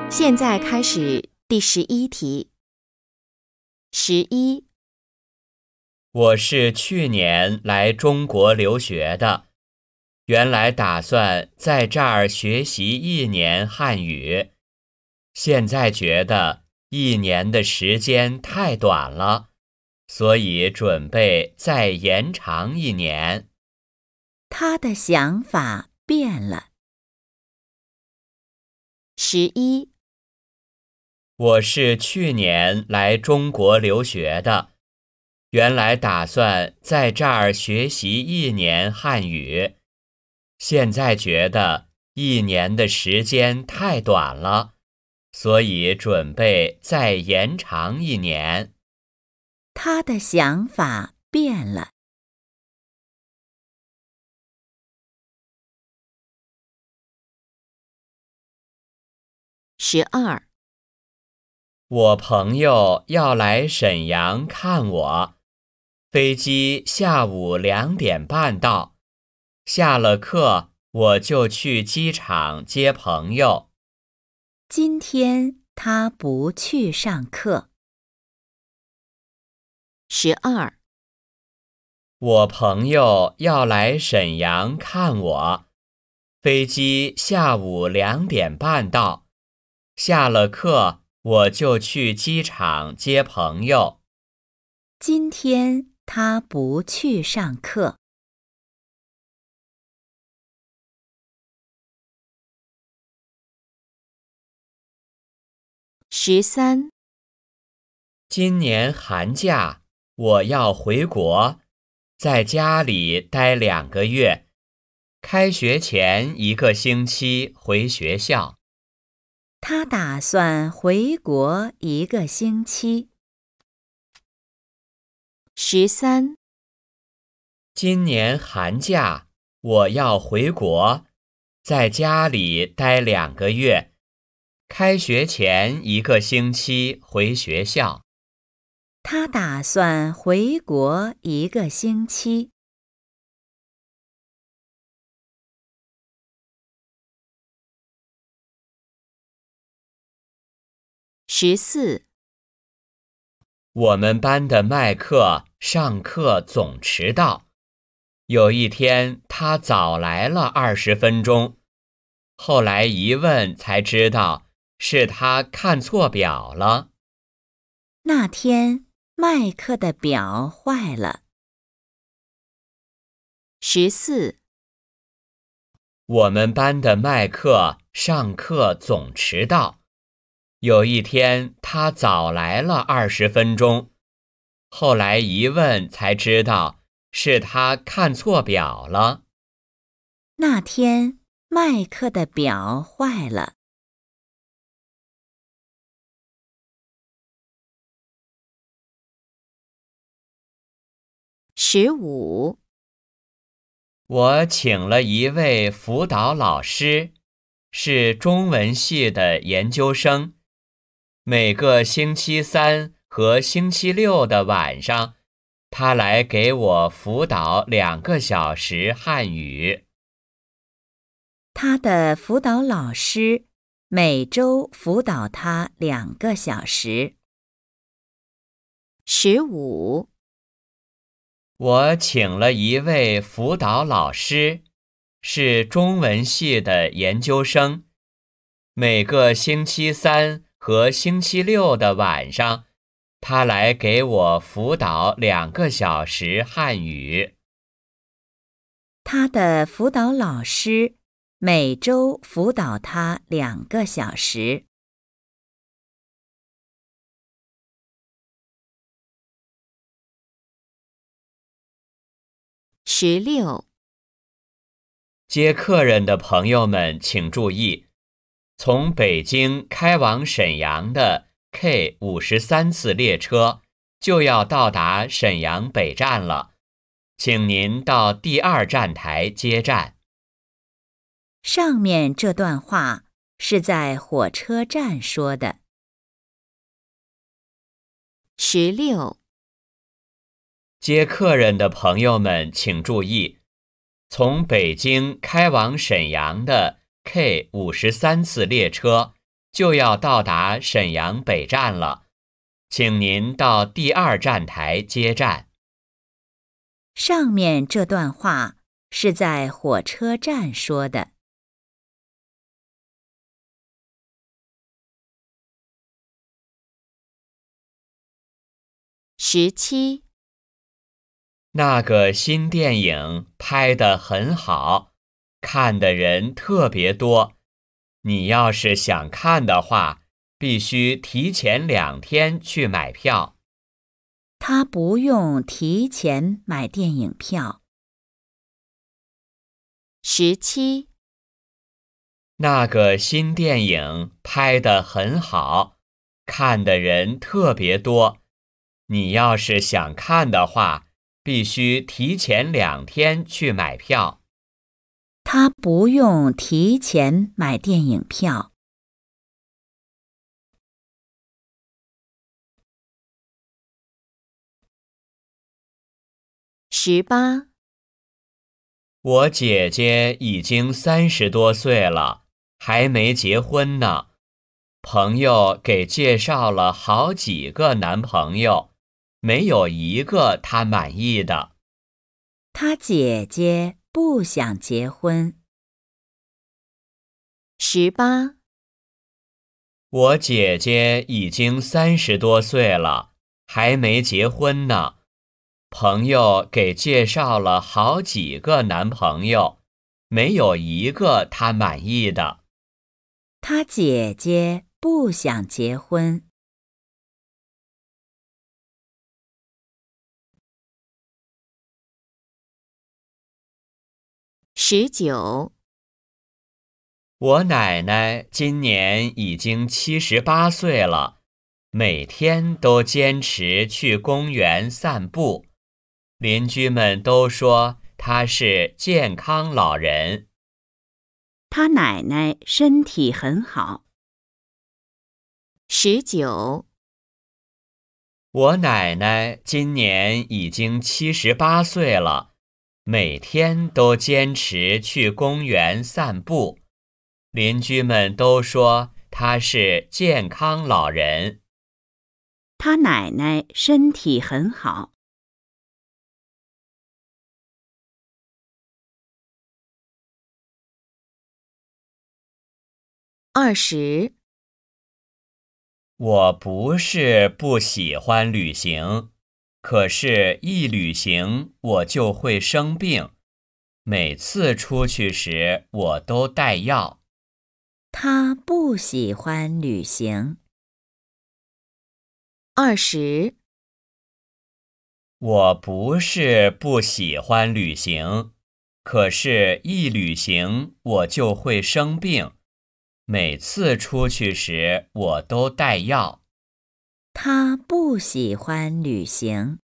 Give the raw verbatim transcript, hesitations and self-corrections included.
现在开始第十一题。十一， 我是去年来中国留学的，原来打算在这儿学习一年汉语，现在觉得一年的时间太短了，所以准备再延长一年。 他的想法变了。 十一， 我是去年来中国留学的，原来打算在这儿学习一年汉语，现在觉得一年的时间太短了，所以准备再延长一年。 他的想法变了。 十二， 我朋友要来沈阳看我，飞机下午两点半到，下了课我就去机场接朋友。 今天他不去上课。 十二， 我朋友要来沈阳看我，飞机下午两点半到，下了课我就去机场接朋友。 今天他不去上课。 十三， 今年寒假我要回国，在家里待两个月，开学前一个星期回学校。 他打算回国一个星期。 十三， 今年寒假我要回国，在家里待两个月，开学前一个星期回学校。 他打算回国一个星期。 十四， 我们班的麦克上课总迟到，有一天他早来了二十分钟，后来一问才知道是他看错表了。 那天麦克的表坏了。 十四， 我们班的麦克上课总迟到，有一天他早来了二十分钟，后来一问才知道是他看错表了。 那天麦克的表坏了。 十五， 我请了一位辅导老师，是中文系的研究生，每个星期三和星期六的晚上，他来给我辅导两个小时汉语。 他的辅导老师每周辅导他两个小时。 十五， 我请了一位辅导老师，是中文系的研究生，每个星期三和星期六的晚上，他来给我辅导两个小时汉语。 他的辅导老师每周辅导他两个小时。 十六， 接客人的朋友们请注意，从北京开往沈阳的 K 五十三次列车就要到达沈阳北站了，请您到第二站台接站。 上面这段话是在火车站说的。 十六， 接客人的朋友们请注意，从北京开往沈阳的 K 五十三次列车就要到达沈阳北站了，请您到第二站台接站。 上面这段话是在火车站说的。 十七， 那个新电影拍得很好，看的人特别多。你要是想看的话，必须提前两天去买票。 他不用提前买电影票。 十七， 那个新电影拍得很好，看的人特别多。你要是想看的话，必须提前两天去买票。 他不用提前买电影票。 十八， 我姐姐已经三十多岁了，还没结婚呢。朋友给介绍了好几个男朋友，没有一个她满意的。 他姐姐不想结婚。 十八， 我姐姐已经三十多岁了，还没结婚呢。朋友给介绍了好几个男朋友，没有一个她满意的。 他姐姐不想结婚。 十九， 我奶奶今年已经七十八岁了，每天都坚持去公园散步。邻居们都说她是健康老人。 他奶奶身体很好。 十九， 我奶奶今年已经七十八岁了，每天都坚持去公园散步。邻居们都说她是健康老人。 他奶奶身体很好。 二十， 我不是不喜欢旅行，可是一旅行我就会生病。每次出去时我都带药。 他不喜欢旅行。 二十， 我不是不喜欢旅行，可是一旅行我就会生病。每次出去时我都带药。 他不喜欢旅行。